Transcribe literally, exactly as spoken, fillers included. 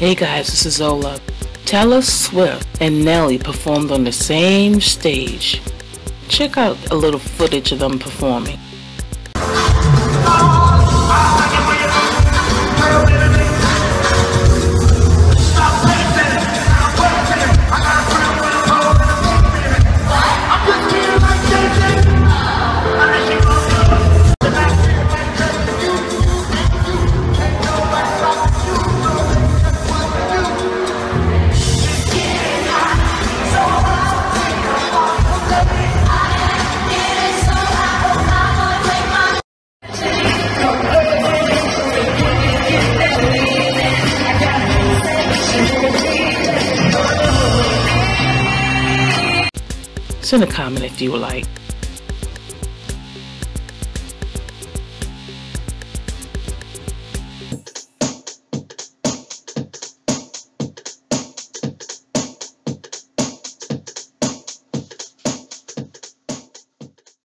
Hey guys, this is Zola. Taylor Swift and Nelly performed on the same stage. Check out a little footage of them performing. Send a comment if you would like.